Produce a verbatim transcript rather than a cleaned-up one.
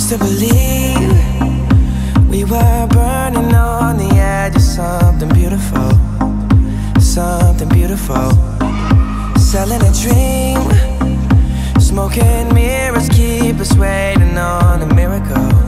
used to believe we were burning on the edge of something beautiful, something beautiful. Selling a dream, smoking mirrors keep us waiting on a miracle.